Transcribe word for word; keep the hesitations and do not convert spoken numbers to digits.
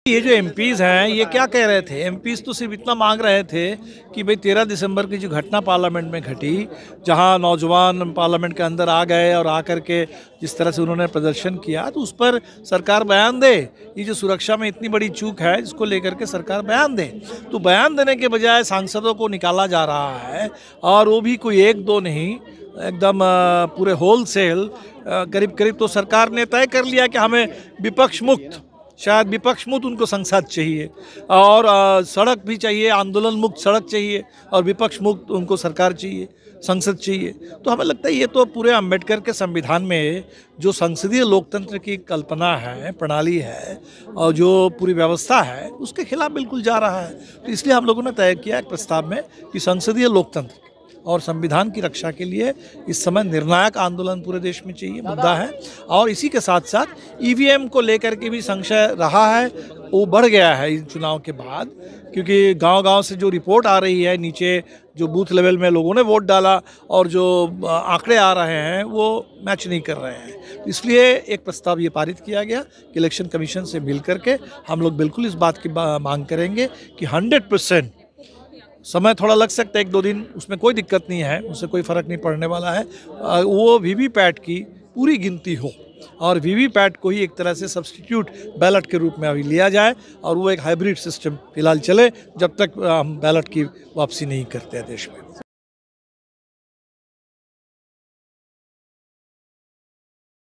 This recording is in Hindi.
ये जो एमपीज़ हैं ये क्या कह रहे थे? एमपीज़ तो सिर्फ इतना मांग रहे थे कि भाई तेरह दिसंबर की जो घटना पार्लियामेंट में घटी, जहां नौजवान पार्लियामेंट के अंदर आ गए और आकर के जिस तरह से उन्होंने प्रदर्शन किया, तो उस पर सरकार बयान दे। ये जो सुरक्षा में इतनी बड़ी चूक है, इसको लेकर के सरकार बयान दे। तो बयान देने के बजाय सांसदों को निकाला जा रहा है, और वो भी कोई एक दो नहीं, एकदम पूरे होल सेल करीब करीब। तो सरकार ने तय कर लिया कि हमें विपक्ष मुक्त, शायद विपक्ष मुक्त उनको संसद चाहिए, और आ, सड़क भी चाहिए, आंदोलन मुक्त सड़क चाहिए, और विपक्ष मुक्त उनको सरकार चाहिए, संसद चाहिए। तो हमें लगता है ये तो पूरे अंबेडकर के संविधान में जो संसदीय लोकतंत्र की कल्पना है, प्रणाली है, और जो पूरी व्यवस्था है, उसके खिलाफ बिल्कुल जा रहा है। तो इसलिए हम लोगों ने तय किया एक प्रस्ताव में कि संसदीय लोकतंत्र और संविधान की रक्षा के लिए इस समय निर्णायक आंदोलन पूरे देश में चाहिए, मुद्दा है। और इसी के साथ साथ ईवीएम को लेकर के भी संशय रहा है, वो बढ़ गया है इन चुनाव के बाद, क्योंकि गांव-गांव से जो रिपोर्ट आ रही है, नीचे जो बूथ लेवल में लोगों ने वोट डाला और जो आंकड़े आ रहे हैं वो मैच नहीं कर रहे हैं। इसलिए एक प्रस्ताव ये पारित किया गया कि इलेक्शन कमीशन से मिल करके हम लोग बिल्कुल इस बात की मांग करेंगे कि हंड्रेड परसेंट, समय थोड़ा लग सकता है एक दो दिन, उसमें कोई दिक्कत नहीं है, उससे कोई फ़र्क नहीं पड़ने वाला है, वो वीवीपैट की पूरी गिनती हो, और वीवीपैट को ही एक तरह से सब्स्टिट्यूट बैलेट के रूप में अभी लिया जाए, और वो एक हाइब्रिड सिस्टम फिलहाल चले जब तक हम बैलेट की वापसी नहीं करते हैं देश में।